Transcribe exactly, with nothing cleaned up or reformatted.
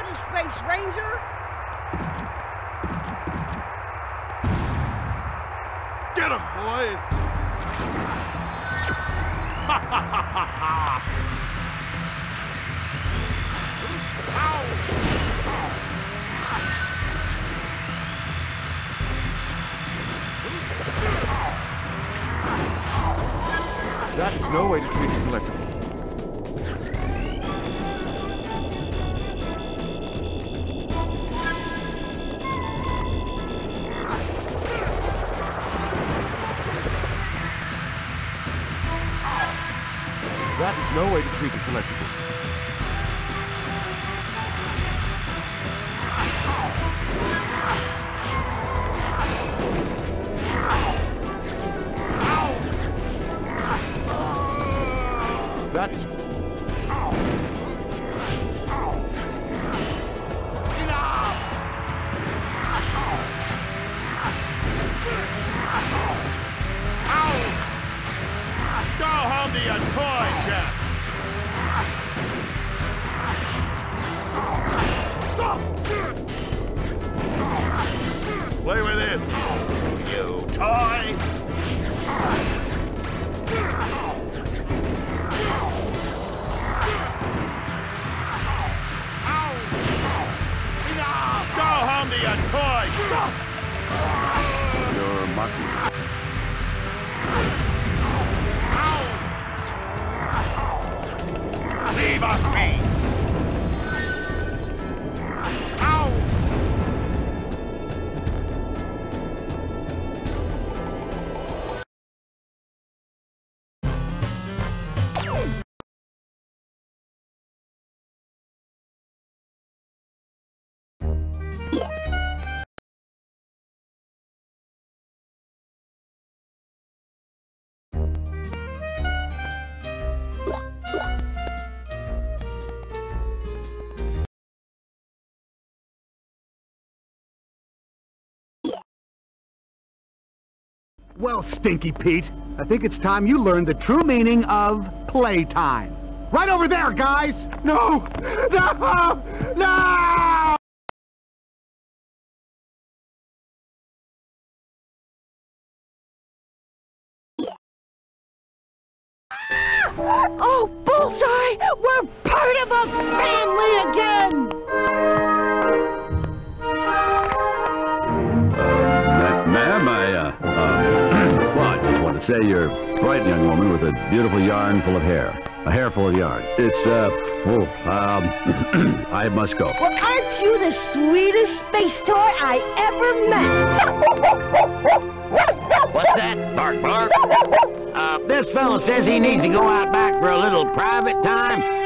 ready, Space Ranger! Get him, boys! Ha ha ha ha ha! That's no way to treat a collectible. That's no way to treat a collectible. That's... Go home to your toy chest! Play with this, you toy! Go home to your toy! You're mocking me. Leave us be! Ow! Well, Stinky Pete, I think it's time you learned the true meaning of playtime. Right over there, guys! No! No! No! Oh, Bullseye! We're part of a family again! Ma'am, I, uh, um, well, I just want to say you're a bright young woman with a beautiful yarn full of hair. A hair full of yarn. It's, uh, oh, um, I must go. Well, aren't you the sweetest space toy I ever met? What's that? Bark, bark? Uh, this fella says he needs to go out back for a little private time.